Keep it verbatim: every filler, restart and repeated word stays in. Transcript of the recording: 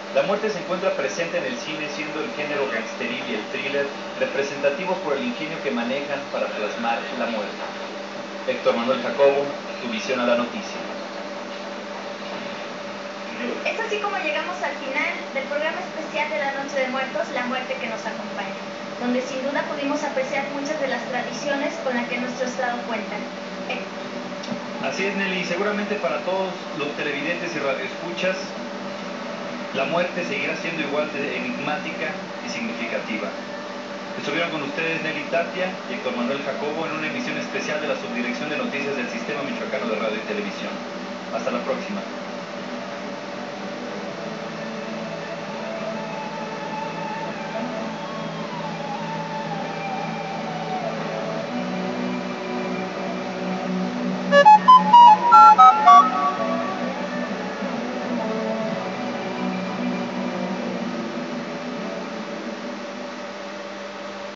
La muerte se encuentra presente en el cine, siendo el género gangsteril y el thriller representativos por el ingenio que manejan para plasmar la muerte. Héctor Manuel Jacobo, tu visión a la noticia. Es así como llegamos al final del programa especial de la Noche de Muertos, La Muerte que nos acompaña, donde sin duda pudimos apreciar muchas de las tradiciones con las que nuestro estado cuenta. Eh. Así es, Nelly, seguramente para todos los televidentes y radioescuchas, la muerte seguirá siendo igual de enigmática y significativa. Estuvieron con ustedes Nelly Tapia y Héctor Manuel Jacobo en una emisión especial de la Subdirección de Noticias del Sistema Michoacano de Radio y Televisión. Hasta la próxima.